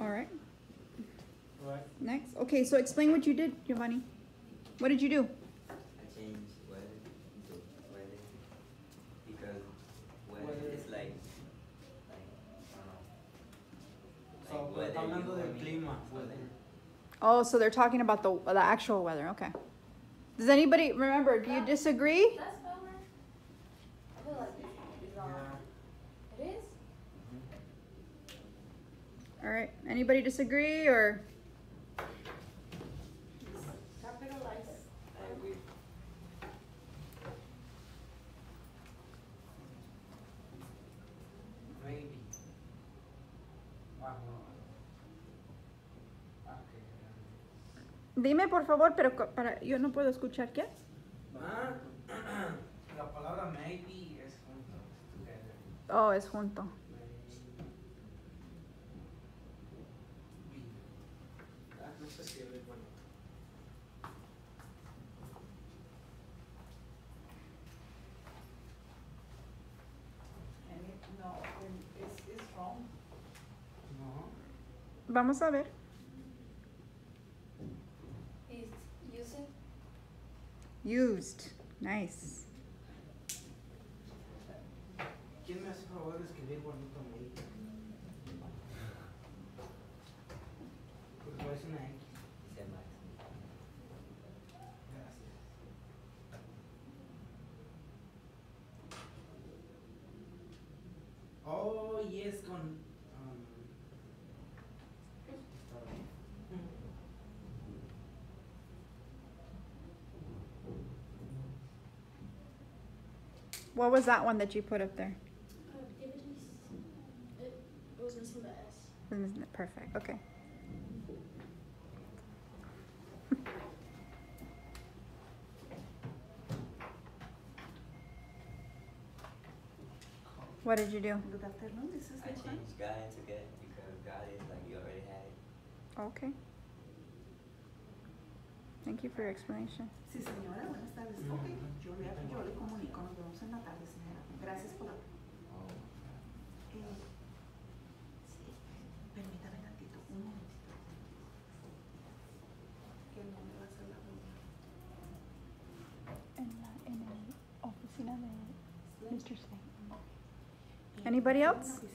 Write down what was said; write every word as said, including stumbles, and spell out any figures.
All right. Right. Next. Okay, so explain what you did, Giovanni. What did you do? I changed weather into weather because weather, Weather. is like, like, I So, don't know. pero Like está hablando weather, del you clima, or weather. something. Oh, so they're talking about the the actual weather. Okay. Does anybody remember? Do you disagree? That's better. I feel like it's wrong. Yeah. It is? All right. Anybody disagree or? Capitalize. I agree. Maybe. Ah, no. Ah, okay. Dime por favor, pero co- para yo no puedo escuchar qué. Ah, la palabra maybe es junto. Together. Oh, es junto. Maybe. Ah, no sé si es bueno. And it, no, and it's, it's wrong. No. Vamos a ver. He's using. Used. Nice. ¿Quién me hace favor de escribir bonito maybe? Porque parece una X. Dice Max. Gracias. Oh, yes, con. Um, está bien. What was that one that you put up there? Activities. It was missing the S. Isn't it perfect? Okay. What did you do? Good afternoon, this is I the one. changed God into get because God is like you already had it. Okay. Thank you for your explanation. Sí, señora, buenas tardes. Ok, yo le, yo le comunico, nos vemos en la tarde, señora. Gracias por la... Oh. Eh, sí, permítame tantito, un momentito. Que no me va a hacer la duda. En la, en la oficina de mister Slade. Eh, Anybody tengo else? una